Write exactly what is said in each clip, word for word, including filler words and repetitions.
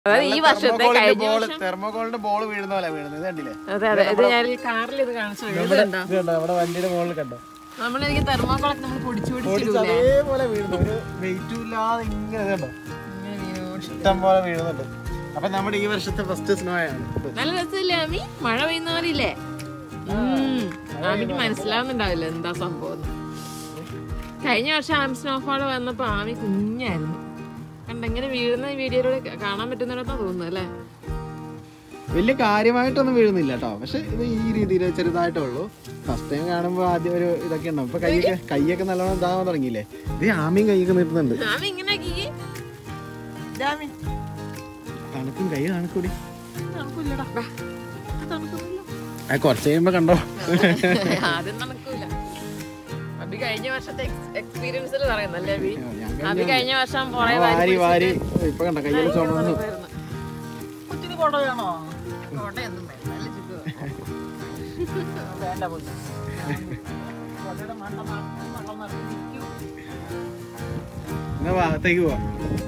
ഈ വർഷത്തെ തെർമോകോളിന്റെ ബോൾ വീഴുന്ന പോലെ വീഴുന്നത് കണ്ടില്ലേ? അതെ അതെ ഇത് ഞാൻ കാറിൽ ഇത് കാണിച്ചു. അവിടെ വണ്ടിയുടെ ബോളിൽ കണ്ടോ? നമ്മളെനിക്ക് തെർമോകോളൊക്കെ നമ്മൾ പൊടിച്ചു പൊടിച്ചു അതേപോലെ വീഴുന്നു. ഒരു വെയിറ്റും ഇല്ലാതെ ഇങ്ങനെ കണ്ടോ ഇഷ്ടം പോലെ വീഴുന്നുണ്ട്. അപ്പൊ നമ്മുടെ ഈ വർഷത്തെ ഫസ്റ്റ് സ്നോ ആണ്. നല്ല രസമില്ലേ ആമി? മഴ പെയ്യുന്നവരില്ലേ? ആമിക്ക് മനസ്സിലാവുന്നുണ്ടാവില്ല എന്താ സംഭവം. കഴിഞ്ഞ വർഷം ആമി സ്നോഫോൾ വന്നപ്പോ ആമി കുഞ്ഞായിരുന്നു. കണ്ടെങ്ങനെ വീഴുന്ന വീഡിയോയിലൂടെ കാണാൻ പറ്റുന്നിടത്താ തോന്നുന്നു അല്ലേ? വലിയ കാര്യമായിട്ടൊന്നും വീഴുന്നില്ല കേട്ടോ. പക്ഷെ ഇത് ഈ രീതിയിൽ ചെറുതായിട്ടേ ഉള്ളൂ. ഫസ്റ്റ് ടൈം കാണുമ്പോ ആദ്യം ഒരു ഇതൊക്കെ ഉണ്ടാവും. ഇപ്പൊ കൈയൊക്കെ കൈയൊക്കെ നല്ലോണം ഇതാവാൻ തുടങ്ങിയില്ലേ? ഇത് ആമിയും കൈയൊക്കെ നിർത്തുന്നുണ്ട്. തണുക്കും കൈ തണുക്കൂടി. കുറച്ച് കഴിയുമ്പോ കണ്ടോ ആദ്യം നടക്കൂല. അബി കഴിഞ്ഞ വർഷത്തെ എക്സ്പീരിയൻസിൽ പറയുന്നല്ലേ? അബി കഴിഞ്ഞ വർഷം വാരി വാരി ഇപ്പൊ കണ്ട കയ്യിൽ ചുമന്നു. ഭാഗത്തേക്ക് പോവാ.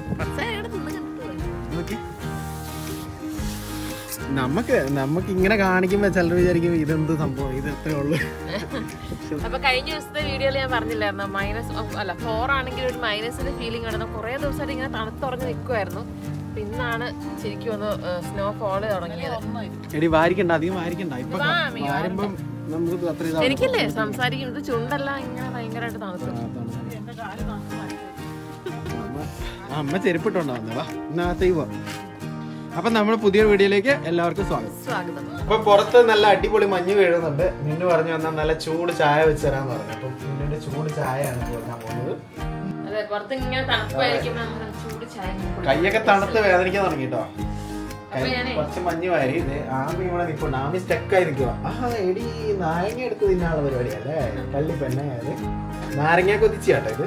നമുക്ക് നമുക്ക് ഇങ്ങനെ കാണിക്കുമ്പോ ചിലർ വിചാരിക്കും ഇതെന്ത് സംഭവം, ഇത് എത്രേ ഉള്ളു. അപ്പൊ കഴിഞ്ഞ ദിവസത്തെ വീഡിയോയിൽ ഞാൻ പറഞ്ഞില്ലായിരുന്നു മൈനസ് അല്ല ഫോർ ആണെങ്കിൽ ഒരു മൈനസിന്റെ ഫീലിംഗ് ആണ്. കുറെ ദിവസമായിട്ട് ഇങ്ങനെ തണുത്തുറഞ്ഞ് നിൽക്കുമായിരുന്നു. ഇന്നാണ് ശരിക്കും ഒന്ന് സ്നോ ഫോള് തുടങ്ങിയത്. എടി വാരിക്കണ്ട, അധികം വാരിക്കണ്ട. ഇപ്പൊ നമുക്ക് അത്ര എനിക്കല്ലേ സംസാരിക്കുന്നത് ചുണ്ടെല്ലാം ഇങ്ങനെ ഭയങ്കരമായിട്ട് തണുത്തു. അമ്മ ചെരുപ്പിട്ടുണ്ടോ വന്നവാ ഇന്നത്തേക്ക് പോവാം. അപ്പൊ നമ്മുടെ പുതിയ വീഡിയോയിലേക്ക് എല്ലാവർക്കും സ്വാഗതം. സ്വാഗതം. അപ്പൊ പുറത്ത് നല്ല അടിപൊളി മഞ്ഞ് വീഴുന്നുണ്ട്. മിന്നു പറഞ്ഞു വന്നാൽ നല്ല ചൂട് ചായ വെച്ച് തരാന്ന് പറഞ്ഞു. അപ്പൊ മിന്നുന്റെ ചൂട് ചായയാണ് കൊടുക്കാൻ പോകുന്നത്. കൈയൊക്കെ തണുത്ത് വേദനിക്കാൻ തുടങ്ങി കേട്ടോ. കുറച്ച് മഞ്ഞ് വാരി ആമി ഇവിടെ നിൽപ്പുണ്ട്. ആമി സ്റ്റക്കായി നിൽക്കുക. ആ എടി നാരങ്ങ എടുത്ത് തിന്നാനുള്ള പരിപാടിയല്ലേ? കള്ളി പെണ്ണ നാരങ്ങ കൊതിച്ചു കേട്ടോ. ഇത്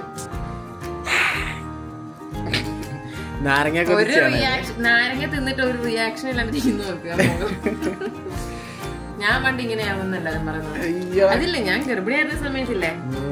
നാരങ്ങ നാരങ്ങ തിന്നിട്ട് ഒരു റിയാക്ഷൻ ഇല്ലാണ്ടിരിക്കുന്നു നോക്കുക. ഞാൻ പണ്ട് ഇങ്ങനെയാവുന്നല്ല പറയുന്നത്. അതില്ലേ ഞാൻ ഗർഭിണിയായിരുന്ന സമയത്തില്ലേ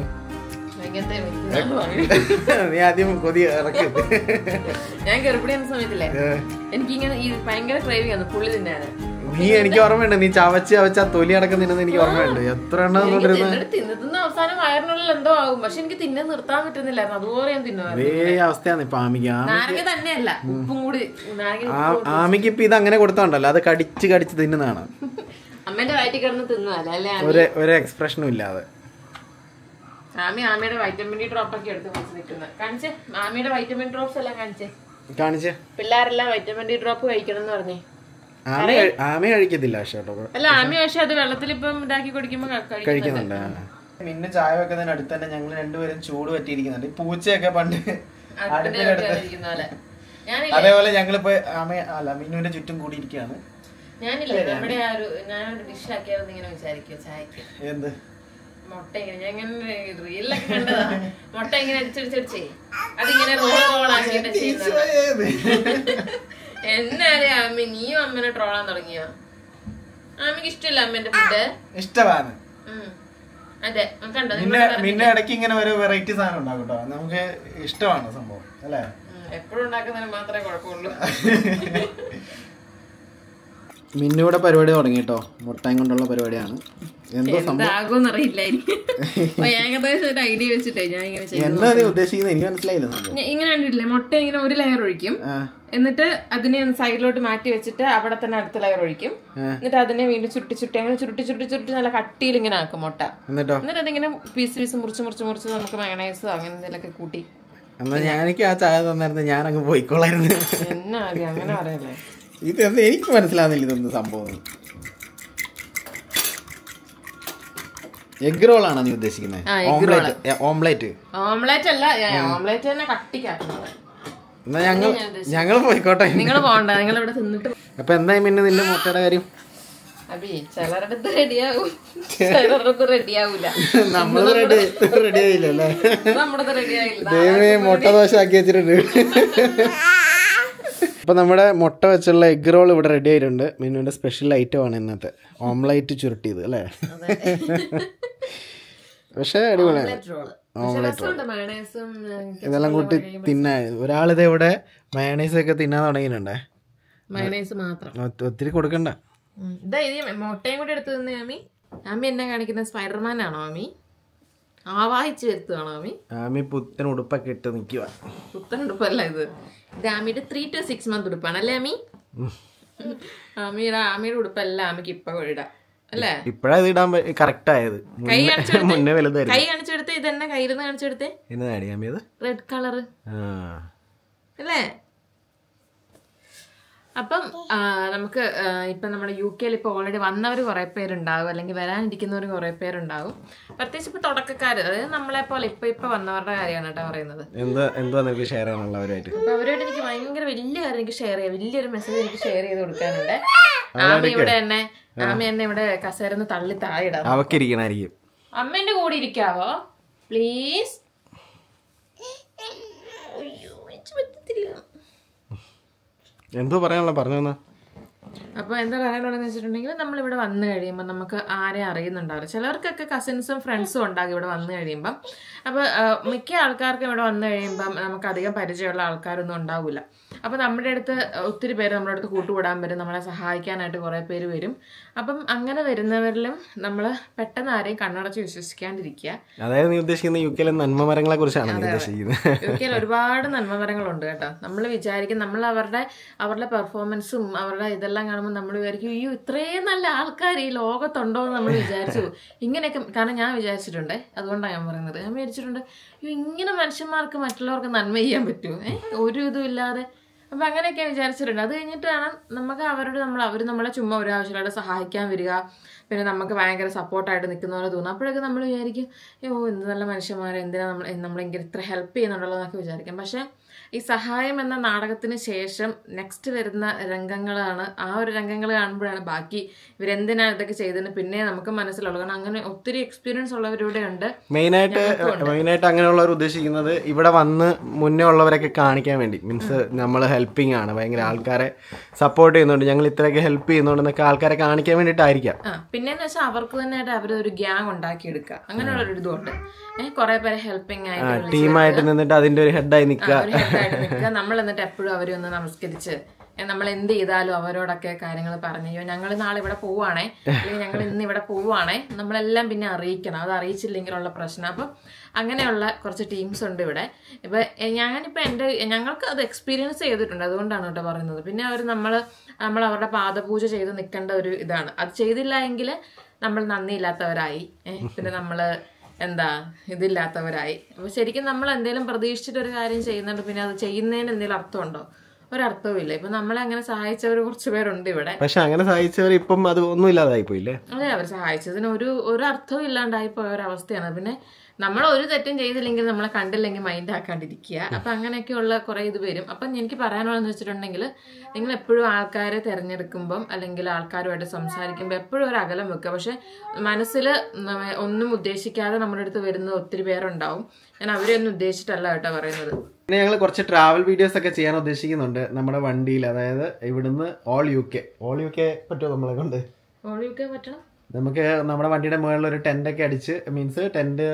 നീ ആദ്യം കൊതി ഇറക്കി. ഞാൻ ഗർഭിണിയായിരുന്ന സമയത്തില്ലേ എനിക്കിങ്ങനെ ഈ ഭയങ്കര ക്രേവിംഗ് ആണ് പുള്ളി തിന്നാന്. നീ എനിക്ക് ഓർമ്മയുണ്ട്, നീ ചവച്ച് ചവച്ച തൊലി അടക്കം തിന്നത് എനിക്ക് ഓർമ്മയുണ്ട്. എത്ര എണ്ണം തിന്ന് തിന്ന അവസാനം വയറിനുള്ളിൽ എന്തോ ആകും. പക്ഷെ എനിക്ക് തിന്നെ നിർത്താൻ പറ്റുന്നില്ലായിരുന്നു. അതുപോലെ ഞാൻ തിന്നുമായിരുന്നു. അതേ അവസ്ഥയാണ് ഇപ്പൊ ആമിക്ക്. നാരങ്ങ തന്നെയല്ല ഉപ്പും കൂടി. ആമിക്ക് ഇപ്പൊ ഇത് അങ്ങനെ കൊടുത്തോണ്ടല്ലോ, അത് കടിച്ച് കടിച്ച് തിന്നുന്നതാണ്. അമ്മേന്റെ വയറ്റിൽ കിടന്ന് തിന്നല്ലേ ഒരു എക്സ്പ്രഷനും ഇല്ലാതെ. ആമി ആമിയുടെ വൈറ്റമിൻ ഡി ഡ്രോപ്പ് ഒക്കെ എടുത്ത് വെച്ച് നിൽക്കുന്നത് കാണിച്ചേ. ആമിയുടെ വൈറ്റമിൻ ഡ്രോപ്സ് എല്ലാം കാണിച്ചേ കാണിച്ചേ പിള്ളേരെല്ലാം വൈറ്റമിൻ ഡി ഡ്രോപ്പ് കഴിക്കണം എന്ന് പറഞ്ഞേ. ആമി കഴിക്കത്തില്ല അല്ല ആമി പക്ഷെ അത് വെള്ളത്തിൽ ഇപ്പം ഇതാക്കി കുടിക്കുമ്പോ കഴിക്കുന്നുണ്ട്. മിന്നു ചായ വെക്കുന്നതിന് അടുത്ത് തന്നെ ഞങ്ങൾ രണ്ടുപേരും ചൂട് പറ്റിയിരിക്കുന്നുണ്ട്. പൂച്ചയൊക്കെ പണ്ട് അതേപോലെ ഞങ്ങളിപ്പോ ആമ അല്ല മിന്നുവിന്റെ ചുറ്റും കൂടി ഇരിക്കുകയാണ്. ഞാനില്ലേ നമ്മുടെ ആ ഒരു ഞാനൊരു ഡിഷ് ആക്കിയായിരുന്നു ഇങ്ങനെ വിചാരിക്കും ചായക്ക്. എന്ത് മുട്ട ഇങ്ങനെ ഞാൻ ഇങ്ങനെ റീലൊക്കെ കണ്ടതാ. മുട്ട ഇങ്ങനെ അടിച്ചടിച്ചടിച്ചേ അതിങ്ങനെ റോൾ റോൾ ആക്കിയിട്ട് ചെയ്യുന്നത്. എന്നറിയാം അമ്മ നീയും അമ്മനെ ട്രോളാൻ തുടങ്ങിയോ? അമ്മക്ക് ഇഷ്ടമില്ല അമ്മന്റെ ഫുഡ്? ഇഷ്ടമാണ്. അതെ കണ്ടോ പിന്നെ ഇടയ്ക്ക് ഇങ്ങനെ ഒരു വെറൈറ്റി സാധനം ഉണ്ടാക്കും കേട്ടോ. നമുക്ക് ഇഷ്ടമാണ് സംഭവം അല്ലേ? എപ്പോഴും ഉണ്ടാക്കുന്നതിന് മാത്രമേ കുഴപ്പമുള്ളൂ. മിന്നുവിടെ പരിപാടി തുടങ്ങി കേട്ടോ. മുട്ടയും കൊണ്ടുള്ള പരിപാടിയാണ്. എന്താകുമെന്ന് അറിയില്ലായിരിക്കും. ഏകദേശം ഒരു ഐഡിയ വെച്ചിട്ടേ ഞാൻ ഇങ്ങനെ എന്താ ഉദ്ദേശിക്കുന്നത് എനിക്ക് മനസ്സിലായില്ല. ഇങ്ങനെ കണ്ടിട്ടില്ലേ മുട്ട ഇങ്ങനെ ഒരു ലെയർ ഒഴിക്കും, എന്നിട്ട് അതിനെ സൈഡിലോട്ട് മാറ്റി വെച്ചിട്ട് അവിടെ തന്നെ അടുത്ത ലെയർ ഒഴിക്കും, എന്നിട്ട് അതിനെ വീണ്ടും ചുരുട്ടി ചുരുട്ടി അങ്ങനെ ചുരുട്ടി ചുരുട്ടി ചുരുട്ടി നല്ല കട്ടിയിൽ ഇങ്ങനെ ആക്കും മുട്ട. എന്നിട്ടോ എന്നിട്ട് അതിങ്ങനെ പീസ് പീസ് മുറിച്ച് മുറിച്ച് മുറിച്ച് നമുക്ക് മയണൈസോ അങ്ങനെ എന്തെങ്കിലുമൊക്കെ കൂട്ടി. എന്നാ ഞാനെനിക്ക് ആ ചായ തന്നായിരുന്നു, ഞാൻ അങ്ങ് പോയിക്കോളായിരുന്നു. എന്നാ അങ്ങനെ പറയല്ലേ? ഇതെന്ത് എനിക്ക് മനസ്സിലാവുന്നില്ല ഇതൊന്നും സംഭവം. എഗ് റോൾ ആണോ നീ ഉദ്ദേശിക്കുന്നത്? ഓംലേറ്റ് ഓംലേറ്റ് അല്ല, ഓംലേറ്റ് തന്നെ കട്ടിക്കാക്കുന്നത്. എന്നാ ഞങ്ങൾ ഞങ്ങൾ പോയിക്കോട്ടെ. നിങ്ങൾ പോകണ്ട, നിങ്ങൾ ഇവിടെ തിന്നിട്ട്. അപ്പൊ എന്തായി പിന്നെ നിന്റെ മുട്ടയുടെ കാര്യം? അബി ചിലരുടെ റെഡിയാവും, ചിലരുടെ റെഡിയാവൂല. നമ്മള് റെഡി റെഡി ആയില്ലല്ലേ? നമ്മുടെ റെഡിയായില്ല. ദൈവമേ മുട്ട ദോശ ആക്കി വെച്ചിട്ടുണ്ട്. അപ്പൊ നമ്മുടെ മുട്ട വെച്ചുള്ള എഗ് റോൾ ഇവിടെ റെഡി ആയിട്ടുണ്ട്. മിന്നുവിന്റെ സ്പെഷ്യൽ ഐറ്റം ആണ് ഇന്നത്തെ ഓംലേറ്റ് ചുരുട്ടിയത് അല്ലേ? പക്ഷെ അടിപൊളിയാണ് ഓംലേറ്റ് റോൾ. ഇതെല്ലാം കൂട്ടി തിന്നാൻ ഒരാളിത് ഇവിടെ മയണൈസ് ഒക്കെ തിന്നാൻ തുടങ്ങിയിട്ടുണ്ടേ. മയണൈസ് മാത്രം, ഒത്തിരി കൊടുക്കണ്ട. ഇതാ ഇത് മുട്ടയും കൂടെ എടുത്തു തന്നെ ആമി. ആമി എന്നെ കാണിക്കുന്ന സ്പൈഡർമാൻ ആണോ ആമി? ആവാഹിച്ചു വരുത്തുകയാണോ ആമി? ആമി പുത്തൻ ഉടുപ്പൊക്കെ ഇട്ട് നിൽക്കുക. പുത്തൻ ഉടുപ്പല്ല ഇത്, ഇത് ആമിയുടെ ത്രീ ടു സിക്സ് മന്ത് ഉടുപ്പാണ് അല്ലേ ആമി? ആമിയുടെ ആമിയുടെ ഉടുപ്പല്ല ആമിക്ക് ഇപ്പൊ ഇടാം അല്ലേ? ഇപ്പഴാ ഇത് ഇടാൻ കറക്റ്റ് ആയത്. മുന്നേ വലുതായിരുന്നു. കൈ കാണിച്ചെടുത്തേ, ഇതെന്നെ കയ്യിലിരുന്ന് കാണിച്ചെടുത്തേ. എന്നതാടി ആമി അത്? റെഡ് കളർ അല്ലേ? അപ്പം നമുക്ക് ഇപ്പം നമ്മുടെ യു കെയിൽ ഇപ്പോൾ ഓൾറെഡി വന്നവർ കുറേ പേരുണ്ടാവും, അല്ലെങ്കിൽ വരാനിരിക്കുന്നവർ കുറേ പേരുണ്ടാവും. പ്രത്യേകിച്ച് ഇപ്പോൾ തുടക്കക്കാർ, അതായത് നമ്മളെ പോലെ ഇപ്പം ഇപ്പം വന്നവരുടെ കാര്യമാണ് കേട്ടോ പറയുന്നത്. എന്താ എന്താ നിനക്ക് ഷെയർ ചെയ്യാനുള്ള അവരായിട്ട്? അപ്പോൾ അവരോട് എനിക്ക് ഭയങ്കര വലിയ കാര്യം എനിക്ക് ഷെയർ ചെയ്യാം, വലിയൊരു മെസ്സേജ് എനിക്ക് ഷെയർ ചെയ്ത് കൊടുക്കാനുണ്ട്. ആമി ഇവിടെ എന്നെ ആമി എന്നെ ഇവിടെ കസേരന്ന് തള്ളി താഴെ ഇടാം. അവക്കിരിക്കണായിരിക്കും. അമ്മേന്റെ കൂടെ ഇരിക്കാവോ പ്ലീസ്? എന്തോ പറയാനുള്ള പറഞ്ഞ. അപ്പോൾ എന്താ പറയാനുള്ളതെന്ന് വെച്ചിട്ടുണ്ടെങ്കിൽ നമ്മളിവിടെ വന്നു കഴിയുമ്പോൾ നമുക്ക് ആരെയും അറിയുന്നുണ്ടാവില്ല. ചിലർക്കൊക്കെ കസിൻസും ഫ്രണ്ട്സും ഉണ്ടാകും ഇവിടെ വന്നു കഴിയുമ്പം. അപ്പോൾ മിക്ക ആൾക്കാർക്കും ഇവിടെ വന്നു കഴിയുമ്പം നമുക്ക് അധികം പരിചയമുള്ള ആൾക്കാരൊന്നും ഉണ്ടാവില്ല. അപ്പോൾ നമ്മുടെ അടുത്ത് ഒത്തിരി പേര് നമ്മുടെ അടുത്ത് കൂട്ടുകൂടാൻ വരും, നമ്മളെ സഹായിക്കാനായിട്ട് കുറേ പേര് വരും. അപ്പം അങ്ങനെ വരുന്നവരിലും നമ്മൾ പെട്ടെന്ന് ആരെയും കണ്ണടച്ച് വിശ്വസിക്കാണ്ടിരിക്കുക. അതായത് നീ ഉദ്ദേശിക്കുന്ന യു കെയിലെ നന്മമരങ്ങളെ കുറിച്ചാണ് ഉദ്ദേശിക്കുന്നത്. യു കെയിൽ ഒരുപാട് നന്മമരങ്ങളുണ്ട് കേട്ടോ. നമ്മൾ വിചാരിക്കും, നമ്മൾ അവരുടെ അവരുടെ പെർഫോമൻസും അവരുടെ ഇതെല്ലാം കാണുമ്പോൾ നമ്മൾ വിചാരിക്കും അയ്യോ ഇത്രയും നല്ല ആൾക്കാർ ഈ ലോകത്തുണ്ടോ എന്ന് നമ്മൾ വിചാരിച്ചു. ഇങ്ങനെയൊക്കെ, കാരണം ഞാൻ വിചാരിച്ചിട്ടുണ്ട്, അതുകൊണ്ടാണ് ഞാൻ പറയുന്നത്. ഞാൻ വിചാരിച്ചിട്ടുണ്ട് അയ്യോ ഇങ്ങനെ മനുഷ്യന്മാർക്ക് മറ്റുള്ളവർക്ക് നന്മ ചെയ്യാൻ പറ്റുമോ, ഏഹ് ഒരു ഇതും ഇല്ലാതെ. അപ്പം അങ്ങനെയൊക്കെ വിചാരിച്ചിട്ടുണ്ട്. അത് കഴിഞ്ഞിട്ടാണ് നമുക്ക് അവരോട് നമ്മൾ അവർ നമ്മളെ ചുമ്മാ ഒരു ആവശ്യമായിട്ട് സഹായിക്കാൻ വരിക, പിന്നെ നമുക്ക് ഭയങ്കര സപ്പോർട്ടായിട്ട് നിൽക്കുന്ന പോലെ തോന്നും. അപ്പോഴൊക്കെ നമ്മൾ വിചാരിക്കും അയ്യോ എന്ത് നല്ല മനുഷ്യന്മാരെ, എന്തിനാ നമ്മൾ നമ്മളെങ്കിലും ഇത്ര ഹെൽപ്പ് ചെയ്യുന്നുണ്ടല്ലോ എന്നൊക്കെ വിചാരിക്കും. പക്ഷേ ഈ സഹായം എന്ന നാടകത്തിന് ശേഷം നെക്സ്റ്റ് വരുന്ന രംഗങ്ങളാണ്, ആ ഒരു രംഗങ്ങൾ കാണുമ്പോഴാണ് ബാക്കി ഇവരെന്തിനാണ് ഇതൊക്കെ ചെയ്തതെന്ന് പിന്നെ നമുക്ക് മനസ്സിലുള്ളൂ. കാരണം അങ്ങനെ ഒത്തിരി എക്സ്പീരിയൻസ് ഉള്ളവരിവിടെ ഉണ്ട്. മെയിനായിട്ട് മെയിനായിട്ട് അങ്ങനെയുള്ളവർ ഉദ്ദേശിക്കുന്നത് ഇവിടെ വന്ന് മുന്നേ ഉള്ളവരൊക്കെ കാണിക്കാൻ വേണ്ടി, മീൻസ് നമ്മൾ ഹെൽപ്പിംഗ് ആണ്, ഭയങ്കര ആൾക്കാരെ സപ്പോർട്ട് ചെയ്യുന്നുണ്ട്, ഞങ്ങൾ ഇത്രയൊക്കെ ഹെൽപ്പ് ചെയ്യുന്നുണ്ടെന്നൊക്കെ ആൾക്കാരെ കാണിക്കാൻ വേണ്ടിയിട്ടായിരിക്കാം. ആ പിന്നെന്ന് വെച്ചാൽ അവർക്ക് തന്നെ അവർ ഒരു ഗ്യാങ് ഉണ്ടാക്കിയെടുക്കുക, അങ്ങനെയുള്ള ഒരു ഇതുണ്ട്. ഏഹ് കുറെ പേരെ ഹെൽപ്പിംഗ് ആയിട്ട് ടീമായിട്ട് നിന്നിട്ട് അതിന്റെ ഒരു ഹെഡായി നിൽക്കുക. നമ്മൾ എന്നിട്ട് എപ്പോഴും അവരെ ഒന്ന് നമസ്കരിച്ച് നമ്മൾ എന്ത് ചെയ്താലും അവരോടൊക്കെ കാര്യങ്ങൾ പറഞ്ഞു ഞങ്ങൾ നാളെ ഇവിടെ പോവുകയാണേ, അല്ലെങ്കിൽ ഞങ്ങൾ ഇന്ന് ഇവിടെ പോവുകയാണേ, നമ്മളെല്ലാം പിന്നെ അറിയിക്കണം. അത് അറിയിച്ചില്ലെങ്കിലുള്ള പ്രശ്നം. അപ്പം അങ്ങനെയുള്ള കുറച്ച് ടീംസ് ഉണ്ട് ഇവിടെ. ഇപ്പം ഞാനിപ്പോൾ എൻ്റെ ഞങ്ങൾക്ക് അത് എക്സ്പീരിയൻസ് ചെയ്തിട്ടുണ്ട്, അതുകൊണ്ടാണ് കേട്ടോ പറയുന്നത്. പിന്നെ അവർ നമ്മൾ നമ്മൾ അവരുടെ പാദപൂജ ചെയ്ത് നിൽക്കേണ്ട ഒരു ഇതാണ്. അത് ചെയ്തില്ല എങ്കിൽ നമ്മൾ നന്ദിയില്ലാത്തവരായി, പിന്നെ നമ്മൾ എന്താ ഇതില്ലാത്തവരായി. അപ്പോൾ ശരിക്കും നമ്മൾ എന്തെങ്കിലും പ്രതീക്ഷിച്ചിട്ടൊരു കാര്യം ചെയ്യുന്നുണ്ട്, പിന്നെ അത് ചെയ്യുന്നതിന് എന്തെങ്കിലും അർത്ഥമുണ്ടോ? ഒരർത്ഥവും ഇല്ല. ഇപ്പൊ നമ്മളെ അങ്ങനെ സഹായിച്ചവർ കുറച്ച് പേരുണ്ട് ഇവിടെ. പക്ഷെ അങ്ങനെ സഹായിച്ചവർ ഇപ്പം അത് ഒന്നും ഇല്ലാതായി പോയില്ലേ? അതെ, അവർ സഹായിച്ചതിന് ഒരു ഒരു അർത്ഥവും ഇല്ലാണ്ടായി പോയ ഒരവസ്ഥയാണ്. പിന്നെ നമ്മൾ ഒരു തെറ്റും ചെയ്തില്ലെങ്കിൽ നമ്മളെ കണ്ടില്ലെങ്കിൽ മൈൻഡ് ആക്കാണ്ടിരിക്കുക. അപ്പൊ അങ്ങനെയൊക്കെയുള്ള കുറെ ഇത് വരും. അപ്പം എനിക്ക് പറയാനുള്ളതെന്ന് വെച്ചിട്ടുണ്ടെങ്കിൽ നിങ്ങൾ എപ്പോഴും ആൾക്കാരെ തിരഞ്ഞെടുക്കുമ്പം അല്ലെങ്കിൽ ആൾക്കാരുമായിട്ട് സംസാരിക്കുമ്പോൾ എപ്പോഴും ഒരു അകലം വെക്കുക. പക്ഷെ മനസ്സിൽ ഒന്നും ഉദ്ദേശിക്കാതെ നമ്മുടെ അടുത്ത് വരുന്ന ഒത്തിരി പേരുണ്ടാവും. ഞാൻ അവരെയൊന്നും ഉദ്ദേശിച്ചിട്ടല്ല കേട്ടോ പറയുന്നത്. പിന്നെ ഞങ്ങൾ കുറച്ച് ട്രാവൽ വീഡിയോസ് ഒക്കെ ചെയ്യാൻ ഉദ്ദേശിക്കുന്നുണ്ട് നമ്മുടെ വണ്ടിയിൽ. അതായത് ഇവിടുന്ന് all U K all U K പറ്റുമോ നമ്മളെ കൊണ്ട്? ഓൾ യു കെ പറ്റണം. നമുക്ക് നമ്മുടെ വണ്ടിയുടെ മുകളിൽ ഒരു ടെന്റ് ഒക്കെ അടിച്ച്, means tent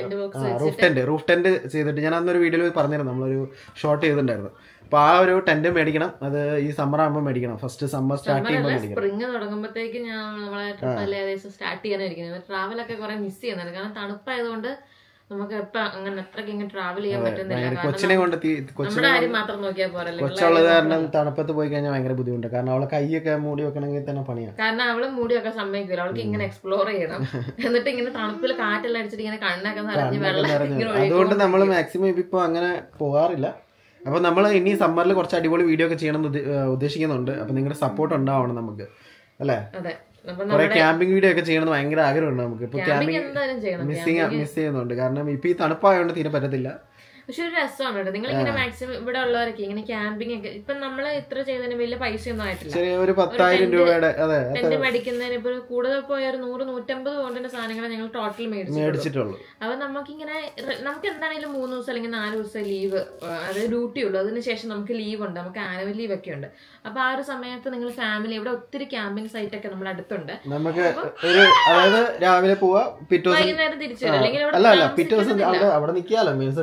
roof tent roof tent ചെയ്തിട്ട് ഞാൻ അന്നൊരു വീഡിയോയിൽ പറഞ്ഞിരുന്നു, നമ്മളൊരു ഷോട്ട് ചെയ്തിട്ടുണ്ടായിരുന്നു. അപ്പൊ ആ ഒരു ടെന്റ് മേടിക്കണം. അത് ഈ സമ്മർ ആകുമ്പോൾ മേടിക്കണം. ഫസ്റ്റ് സമ്മർ സ്റ്റാർട്ട് ചെയ്യുമ്പോൾ മേടിക്കണം. സ്പ്രിംഗ് തുടങ്ങുമ്പോഴത്തേക്ക് ഞാൻ നമ്മളെ ട്രിപ്പ് ഏകദേശം സ്റ്റാർട്ട് ചെയ്യാനായിരിക്കും. ട്രാവലൊക്കെ കുറെ മിസ് ചെയ്യുന്നുണ്ട്. കാരണം തണുപ്പായതുകൊണ്ട് നമുക്ക് എപ്പ അങ്ങനെ അത്രയ്ക്ക് ഇങ്ങനെ ട്രാവൽ ചെയ്യാൻ പറ്റുന്നില്ല. കൊച്ചിനെ കൊണ്ട് നമ്മുടെ കാര്യം മാത്രം നോക്കിയാൽ പോരല്ലേ. കൊച്ചുള്ളത് കാരണം തണുപ്പത്ത് പോയി കഴിഞ്ഞാൽ ഭയങ്കര ബുദ്ധിമുട്ട്. കാരണം അവളെ കൈയൊക്കെ മൂടി വെക്കണമെങ്കിൽ തന്നെ പണിയാണ്. കാരണം അവള് മൂടി വെക്കാൻ സമ്മതിക്കില്ല. അവൾക്ക് ഇങ്ങനെ എക്സ്പ്ലോർ ചെയ്യണം. എന്നിട്ട് ഇങ്ങനെ തണുപ്പിൽ കാറ്റെല്ലാം അടിച്ചിട്ട് ഇങ്ങനെ കണ്ണൊക്കെ നിറഞ്ഞ് വെള്ളം. അതുകൊണ്ട് നമ്മൾ മാക്സിമം ഇപ്പൊ അങ്ങനെ പോകാറില്ല. അപ്പൊ നമ്മൾ ഇനി സമ്മറിൽ കുറച്ച് അടിപൊളി വീഡിയോ ഒക്കെ ചെയ്യണം ഉദ്ദേശിക്കുന്നുണ്ട്. അപ്പൊ നിങ്ങളുടെ സപ്പോർട്ട് ഉണ്ടാവണം നമുക്ക്, അല്ലേ? അതെ, കുറെ ക്യാമ്പിംഗ് വീഡിയോ ഒക്കെ ചെയ്യണമെന്ന് ഭയങ്കര ആഗ്രഹമുണ്ട് നമുക്ക്. ഇപ്പൊ ക്യാമ്പിംഗ് മിസ്സിങ് മിസ് ചെയ്യുന്നുണ്ട്. കാരണം ഇപ്പൊ ഈ തണുപ്പായതുകൊണ്ട് തീരെ പറ്റത്തില്ല. പക്ഷെ ഒരു രസമാണ് കേട്ടോ. നിങ്ങൾ ഇങ്ങനെ മാക്സിമം ഇവിടെ ഉള്ളവരൊക്കെ ഇങ്ങനെ ക്യാമ്പിംഗ് ഒക്കെ ഇപ്പൊ നമ്മള് ഇത്ര ചെയ്തതിന് വലിയ പൈസ ഒന്നും ആയിട്ടില്ല. ഒരു പത്തായിരം രൂപയുടെ ടെന്റ് മേടിക്കുന്നതിന് ഇപ്പൊ കൂടുതൽ പോയ ഒരു നൂറ് നൂറ്റമ്പത് പോണ്ടിന്റെ സാധനങ്ങൾ ഞങ്ങൾ ടോട്ടൽ മേടിച്ചിട്ടുള്ളൂ. അപ്പൊ നമുക്കിങ്ങനെ നമുക്ക് എന്താണെങ്കിലും മൂന്ന് ദിവസം അല്ലെങ്കിൽ നാല് ദിവസം ലീവ്, അതായത് ഡ്യൂട്ടി ഉള്ളൂ. അതിനുശേഷം നമുക്ക് ലീവ് ഉണ്ട്, നമുക്ക് ആനുവൽ ലീവ് ഒക്കെ ഉണ്ട്. അപ്പൊ ആ ഒരു സമയത്ത് നിങ്ങൾ ഫാമിലി ഇവിടെ ഒത്തിരി ക്യാമ്പിംഗ് സൈറ്റ് ഒക്കെ നമ്മുടെ അടുത്തുണ്ട്. നമുക്ക് ഒരു അതായത് രാവിലെ പോവാ, പിറ്റേ ദിവസം വൈകുന്നേരം തിരിച്ചു വരും. അല്ലെങ്കിൽ അല്ല അല്ല പിറ്റേ ദിവസം അവിടെ നിൽക്കാലോ. മീൻസ് ടെന്റ്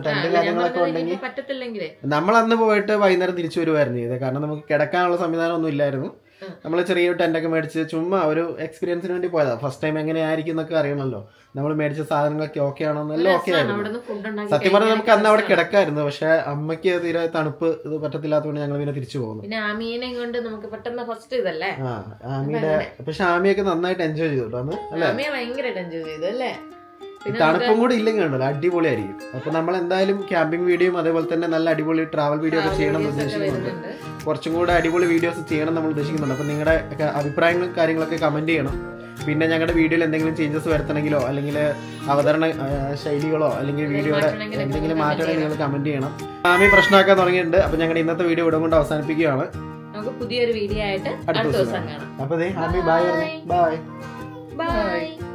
കാര്യങ്ങളൊക്കെ ഉണ്ടെങ്കിൽ പറ്റത്തില്ലെങ്കിലേ നമ്മൾ അന്ന് പോയിട്ട് വൈകുന്നേരം തിരിച്ചു വരുമായിരുന്നു ചെയ്തത്. കാരണം നമുക്ക് കിടക്കാനുള്ള സംവിധാനം ഒന്നും ഇല്ലായിരുന്നു. നമ്മൾ ചെറിയൊരു ടെന്റൊക്കെ മേടിച്ച് ചുമ്മാ ഒരു എക്സ്പീരിയൻസിന് വേണ്ടി പോയതാ. ഫസ്റ്റ് ടൈം എങ്ങനെയായിരിക്കും എന്നൊക്കെ അറിയണമല്ലോ. നമ്മൾ മേടിച്ച സാധനങ്ങളൊക്കെ ഓക്കെ ആണോ എല്ലാം ഓക്കെ ആയിരുന്നു. സത്യം പറഞ്ഞാൽ നമുക്ക് അന്ന് അവിടെ കിടക്കായിരുന്നു. പക്ഷെ അമ്മയ്ക്ക് തീരെ തണുപ്പ് ഇത് പറ്റത്തില്ലാത്തതുകൊണ്ട് ഞങ്ങൾ പിന്നെ തിരിച്ചു പോകുന്നു. പിന്നെ ആമീനെ കൊണ്ട് നമുക്ക് പെട്ടെന്ന് ഫസ്റ്റ് ഇതല്ലേ. ആ ആമിയുടെ പക്ഷെ ആമിയൊക്കെ നന്നായിട്ട് എൻജോയ് ചെയ്തു അന്ന് അല്ലേ. ഭയങ്കരമായിട്ട് എൻജോയ് ചെയ്തു അല്ലേ. തണുപ്പും കൂടി ഇല്ലെങ്കിൽ ഉണ്ടല്ലോ അടിപൊളിയായിരിക്കും. അപ്പൊ നമ്മൾ എന്തായാലും ക്യാമ്പിംഗ് വീഡിയോയും അതേപോലെ തന്നെ നല്ല അടിപൊളി ട്രാവൽ വീഡിയോ ഒക്കെ ചെയ്യണം എന്ന് ഉദ്ദേശിക്കുന്നുണ്ട്. കുറച്ചും കൂടെ അടിപൊളി വീഡിയോസ് ചെയ്യണം നമ്മൾ ഉദ്ദേശിക്കുന്നുണ്ട്. അപ്പൊ നിങ്ങളുടെ അഭിപ്രായങ്ങളും കാര്യങ്ങളൊക്കെ കമന്റ് ചെയ്യണം. പിന്നെ ഞങ്ങളുടെ വീഡിയോയിൽ എന്തെങ്കിലും ചേഞ്ചസ് വരുത്തണമെങ്കിലോ അല്ലെങ്കിൽ അവതരണ ശൈലികളോ അല്ലെങ്കിൽ വീഡിയോയുടെ എന്തെങ്കിലും മാറ്റണമെങ്കിൽ നിങ്ങൾ കമന്റ് ചെയ്യണം. ആമി പ്രശ്നമാക്കാൻ തുടങ്ങിയിട്ടുണ്ട്. അപ്പൊ ഞങ്ങളുടെ ഇന്നത്തെ വീഡിയോ ഇവിടെ കൊണ്ട് അവസാനിപ്പിക്കുകയാണ്. നമുക്ക് പുതിയൊരു വീഡിയോ ആയിട്ട് അടുത്ത ദിവസം കാണാം. അപ്പൊ ആമി ബൈ ബൈ ബൈ.